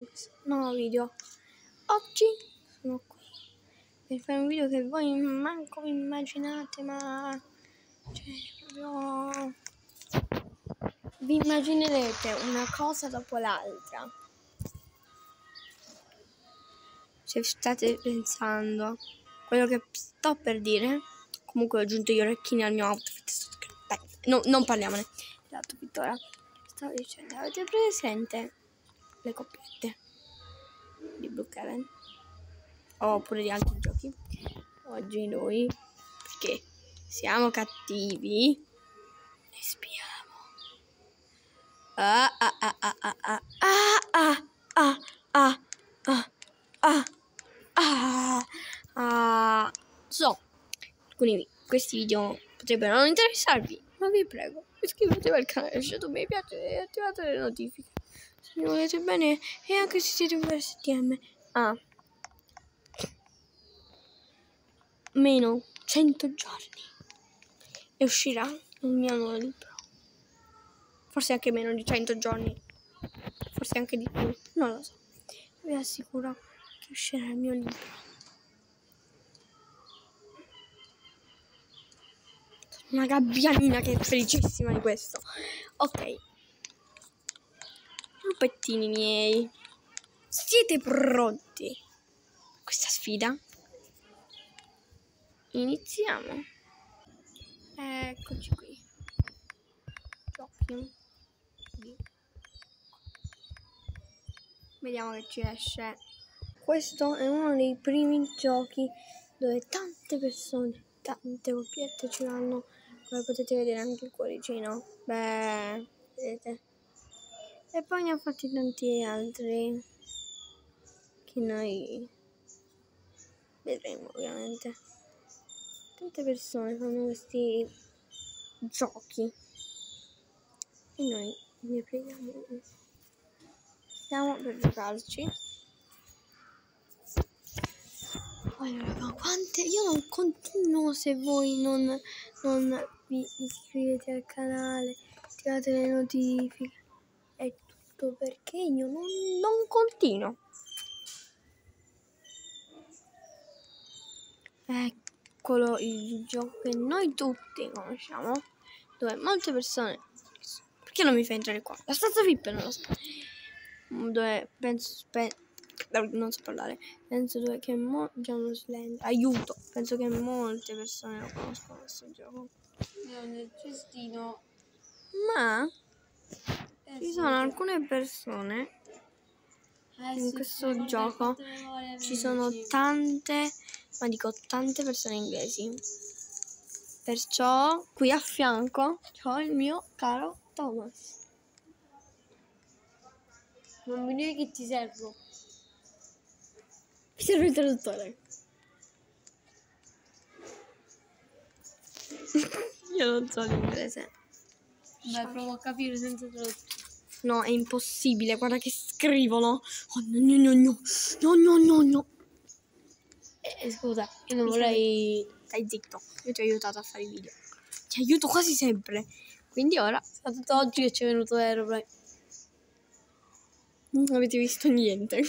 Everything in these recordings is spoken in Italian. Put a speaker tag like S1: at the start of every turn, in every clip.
S1: questo nuovo video. Oggi sono qui per fare un video che voi manco immaginate, ma cioè proprio vi immaginerete una cosa dopo l'altra. Se state pensando quello che sto per dire, comunque ho aggiunto gli orecchini al mio outfit. Dai, no, non parliamone dell'outfit ora. Stavo dicendo, avete presente le coppiette di Brookhaven oppure di altri giochi? Oggi noi, perché siamo cattivi, ne spiamo. So, questi video potrebbero non interessarvi, ma vi prego, iscrivetevi al canale, lasciate un mi piace e attivate le notifiche se mi volete bene, e anche se siete un STM. Meno 100 giorni e uscirà il mio nuovo libro. Forse anche meno di 100 giorni, forse anche di più, non lo so. Vi assicuro che uscirà il mio libro. Sono una gabbianina che è felicissima di questo. Ok, lupettini miei, siete pronti a questa sfida? Iniziamo. Eccoci qui. Giochi. Vediamo che ci esce. Questo è uno dei primi giochi dove tante persone, tante coppiette ci vanno, come potete vedere anche il cuoricino. Beh, vedete. E poi ne ha fatti tanti altri che noi vedremo ovviamente. Tante persone fanno questi giochi e noi ne prendiamo uno. Stiamo per giocarci. Allora, quante? Io non continuo se voi non vi iscrivete al canale, attivate le notifiche. È tutto perché io non continuo. Eccolo il gioco che noi tutti conosciamo, dove molte persone... Perché non mi fa entrare qua? La stanza VIP non lo so. Dove non so parlare. Penso dove che aiuto. Penso che molte persone lo conoscono questo gioco.
S2: Io nel cestino.
S1: Ma ci sono alcune persone in questo gioco. Ci sono tante, ma dico tante persone inglesi. Perciò qui a fianco ho il mio caro Thomas.
S2: Non mi dire che ti servo.
S1: Mi serve il traduttore. Io non so l'inglese.
S2: Beh, provo a capire senza traduttore.
S1: No, è impossibile, guarda che scrivono. Oh, no.
S2: Scusa, io non vorrei...
S1: Stai zitto, io ti ho aiutato a fare i video. Ti aiuto quasi sempre. Quindi ora...
S2: Soprattutto oggi che ci è venuto Herobrine.
S1: Non avete visto niente.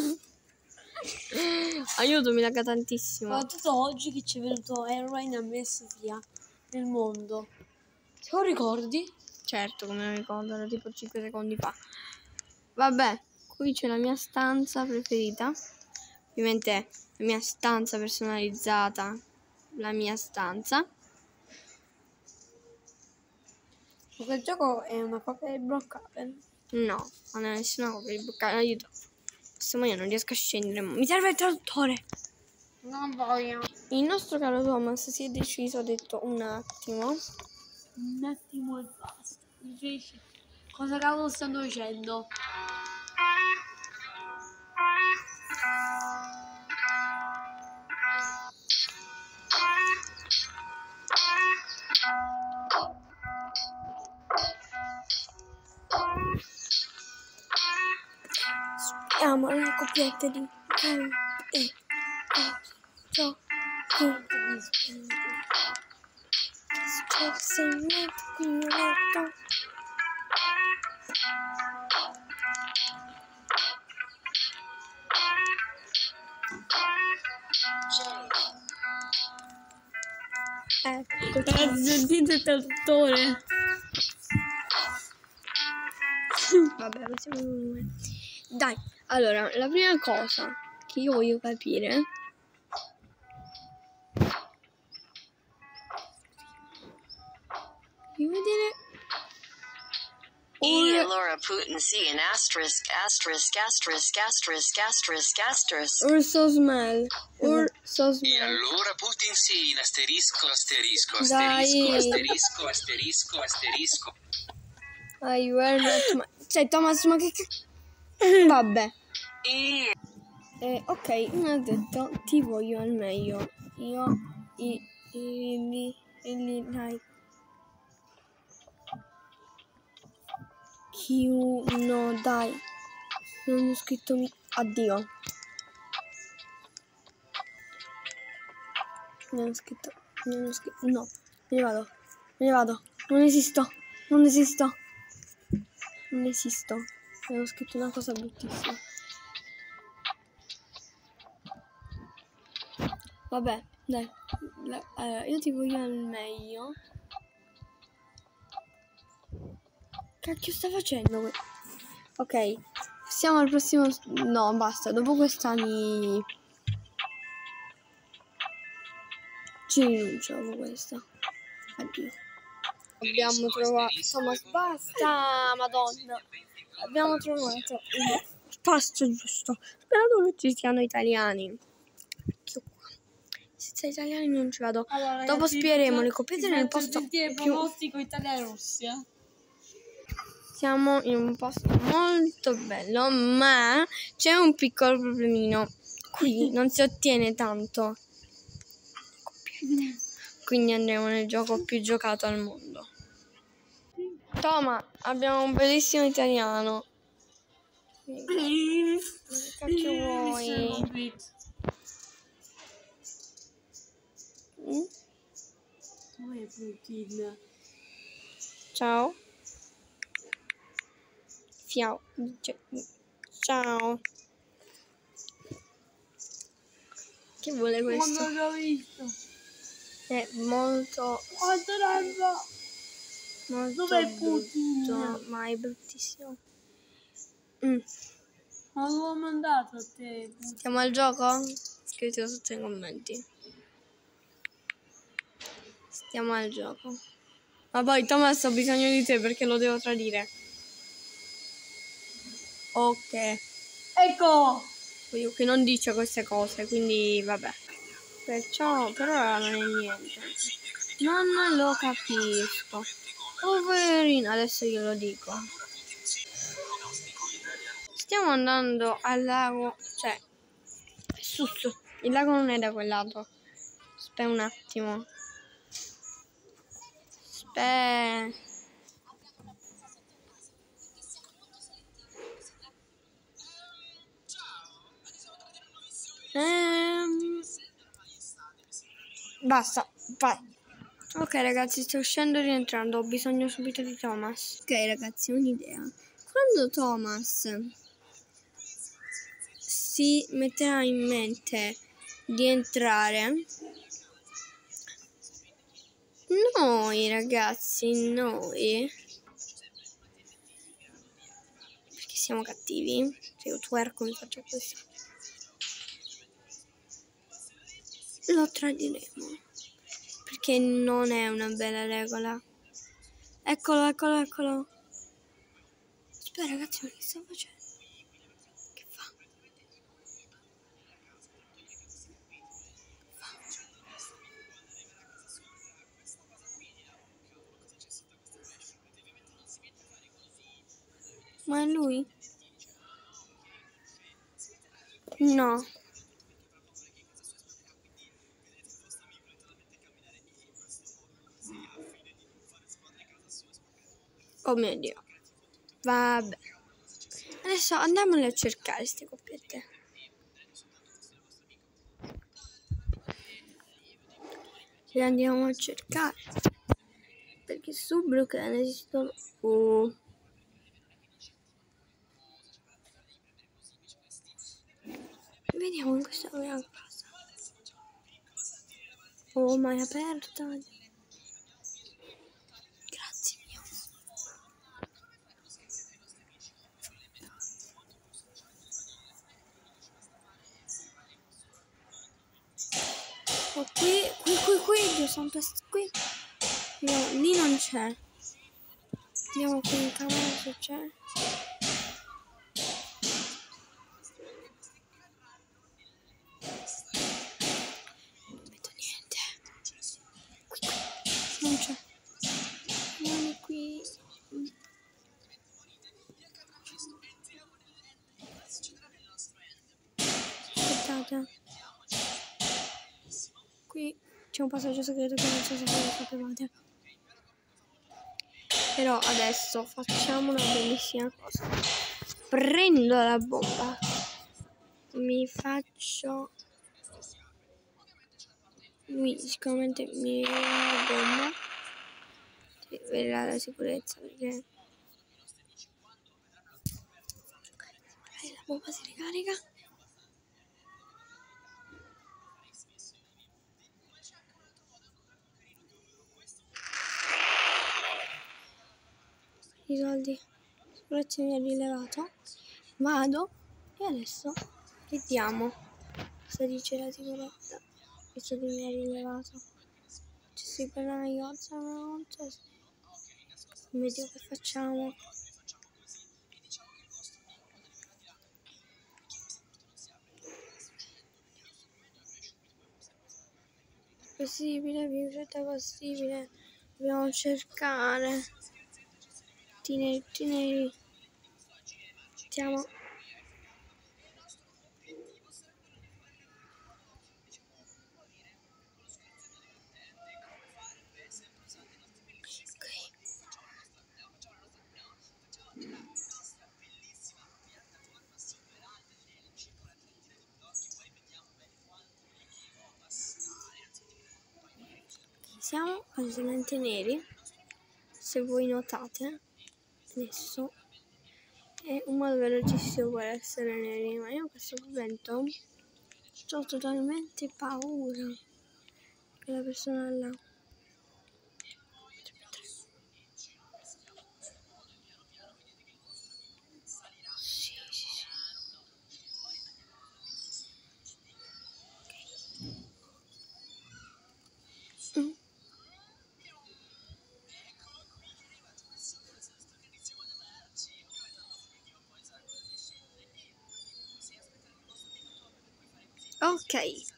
S1: Aiuto, mi lega tantissimo.
S2: Soprattutto oggi che ci è venuto Herobrine e ha messo via nel mondo. Te lo ricordi?
S1: Certo, come non ricordo, era tipo 5 secondi fa. Vabbè, qui c'è la mia stanza preferita. Ovviamente la mia stanza personalizzata. La mia stanza.
S2: Quel gioco è una copia di Brookhaven.
S1: No, non è nessuna copia di Brookhaven. Aiuto. Insomma, io non riesco a scendere. Mi serve il traduttore.
S2: Non voglio.
S1: Il nostro caro Thomas si è deciso, ha detto un attimo.
S2: Un attimo e basta. Invece, cosa cavolo stanno dicendo?
S1: Amo le coppiette di Camp e giochi. Scorse in mio letto. Ecco.
S2: Sentite il traduttore.
S1: Vabbè, possiamo... Dai, allora, la prima cosa che io voglio capire... Devo vedere...
S3: E allora Putin sì in asterisk.
S1: Urso smell. Urso
S4: E
S1: smell.
S4: allora Putin sì in asterisco.
S1: You were not my... Cioè, Thomas, ma che vabbè. Ok, mi ha detto ti voglio al meglio. Io like no, dai. Non ho scritto addio. Non ho scritto. No, me ne vado. Non esisto. Non ho scritto una cosa bruttissima. Vabbè, dai. Allora, io ti voglio al meglio. Cacchio sta facendo? Ok, siamo al prossimo... No, basta. Dopo questa ci rinuncio dopo questa. Addio. Abbiamo trovato... Thomas, basta, madonna. Abbiamo trovato il pasto giusto. Sperando che ci siano italiani. Senza italiani non ci vado.
S2: Allora,
S1: Dopo
S2: ragazzi,
S1: spieremo le coppiette nel posto
S2: più...
S1: più...
S2: pronostico Italia-Russia.
S1: Siamo in un posto molto bello, ma c'è un piccolo problemino. Qui non si ottiene tanto. Quindi andremo nel gioco più giocato al mondo. Toma, abbiamo un bellissimo italiano. Che cacchio vuoi?
S2: Dov'è Putin?
S1: Ciao. Ciao. Che vuole questo?
S2: Non l'ho visto.
S1: È molto...
S2: Quanto tempo?
S1: Molto
S2: Dov'è Putin?
S1: brutto, ma è bruttissimo.
S2: Ma l'ho mandato a te.
S1: Stiamo al gioco? Scrivetelo sotto nei commenti. Stiamo al gioco. Ma poi Thomas ho bisogno di te perché lo devo tradire. Ok.
S2: Ecco!
S1: Io che non dice queste cose, quindi vabbè. Perciò per ora non è niente. Non lo capisco. Oh poverino, adesso glielo dico. Stiamo andando al lago, cioè su. Il lago non è da quel lato. Aspetta un attimo. Basta, vai. Ok ragazzi, sto uscendo e rientrando, ho bisogno subito di Thomas. Ok ragazzi, ho un'idea. Quando Thomas si metterà in mente di entrare, noi ragazzi, perché siamo cattivi, se io twerco mi faccio questo, lo tradiremo. Perché non è una bella regola. Eccolo. Aspetta ragazzi, ma che sta facendo? Che fa? Ma è lui? No. Oh mio Dio. Vabbè. Adesso andiamole a cercare queste coppiette. Le andiamo a cercare. Perché su Brooklyn esistono... Vediamo in questa mia casa. Oh, ma è aperta. Oh, qui, Dio santo, qui. No, lì non c'è. Andiamo qui in camera se c'è. Non vedo niente. Qui. Non c'è. Andiamo qui. Aspettate. Qui c'è un passaggio segreto che non so se voi lo sapevate. Però adesso facciamo una bellissima cosa. Prendo la bomba. Mi faccio... sicuramente mi viene la bomba. Sì, verrà la sicurezza perché... Magari la bomba si ricarica. I soldi, sicurezza mi ha rilevato, vado e adesso vediamo cosa dice la sicurezza, visto che mi ha rilevato. Ci si prende una iozza, no? Vediamo che facciamo. Possibile, più certa possibile, dobbiamo cercare. Neri. Mettiamo. Siamo completamente neri, se voi notate. Adesso è un modo velocissimo per essere neri, ma io in questo momento ho totalmente paura che la persona là. Sì. Ok,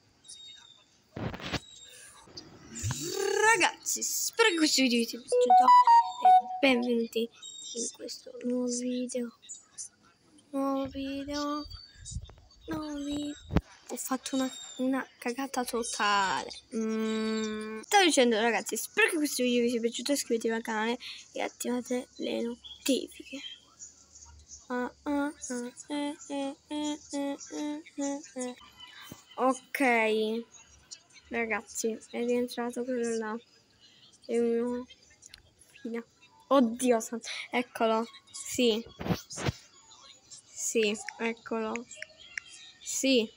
S1: ragazzi, spero che questo video vi sia piaciuto e benvenuti in questo nuovo video. Ho fatto una cagata totale. Stavo dicendo, ragazzi, spero che questo video vi sia piaciuto, iscrivetevi al canale e attivate le notifiche. Ok, ragazzi, è rientrato quello là. È il mio fine. Oddio santo, eccolo. Sì, eccolo. Sì.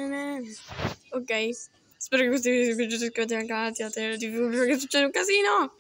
S1: Ok, spero che questo video vi sia piaciuto, iscrivetevi al canale, attivate le notifiche perché succede un casino.